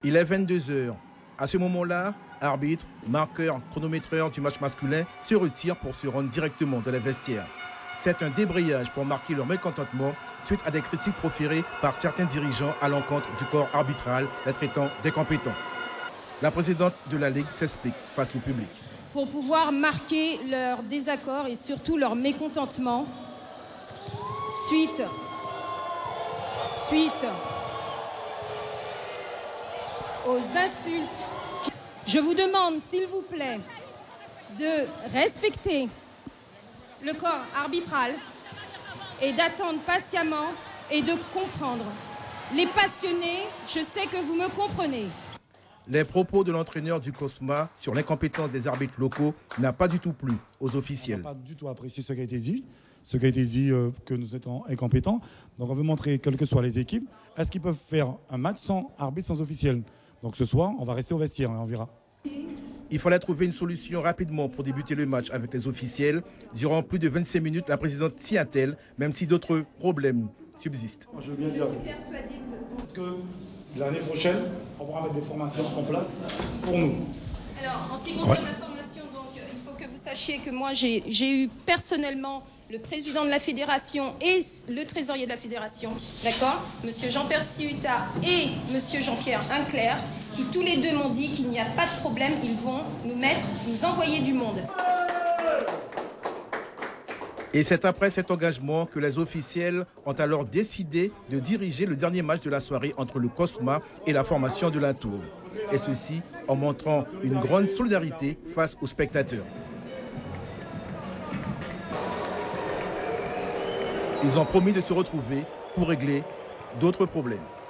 Il est 22 heures. À ce moment-là, arbitre, marqueur, chronométreur du match masculin se retire pour se rendre directement dans les vestiaires. C'est un débrayage pour marquer leur mécontentement suite à des critiques proférées par certains dirigeants à l'encontre du corps arbitral, les traitant d'incompétents. La présidente de la Ligue s'explique face au public. Pour pouvoir marquer leur désaccord et surtout leur mécontentement suite aux insultes. Je vous demande, s'il vous plaît, de respecter le corps arbitral et d'attendre patiemment et de comprendre. Les passionnés, je sais que vous me comprenez. Les propos de l'entraîneur du COSMA sur l'incompétence des arbitres locaux n'a pas du tout plu aux officiels. On n'a pas du tout apprécié ce qui a été dit. Que nous étions incompétents. Donc on veut montrer, quelles que soient les équipes, est-ce qu'ils peuvent faire un match sans arbitre, sans officiel. Donc ce soir, on va rester au vestiaire et on verra. Il fallait trouver une solution rapidement pour débuter le match avec les officiels. Durant plus de 25 minutes, la présidente s'y attelle, même si d'autres problèmes subsistent. Je veux bien dire que l'année prochaine, on pourra mettre des formations en place pour nous. Alors, en ce qui concerne la formation, donc, il faut que vous sachiez que moi, j'ai eu personnellement le président de la fédération et le trésorier de la fédération, d'accord, monsieur Jean-Pierre Siuta et monsieur Jean-Pierre Inclair, qui tous les deux m'ont dit qu'il n'y a pas de problème, ils vont nous envoyer du monde. Et c'est après cet engagement que les officiels ont alors décidé de diriger le dernier match de la soirée entre le COSMA et la formation de la Tour. Et ceci en montrant une grande solidarité face aux spectateurs. Ils ont promis de se retrouver pour régler d'autres problèmes.